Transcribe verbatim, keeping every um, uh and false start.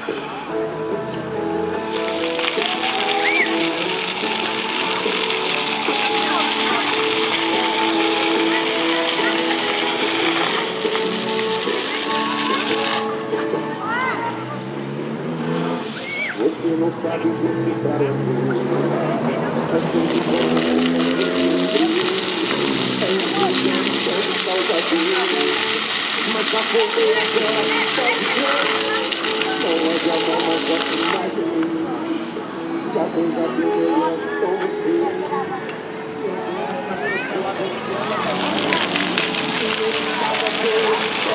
Você não sabe decifrar é tudo. Mas tudo bom. É inocente, é salvador. Mas a fogueira dela está de Deus. Não é de amor, mas é de imagem. Já fez a vida com você.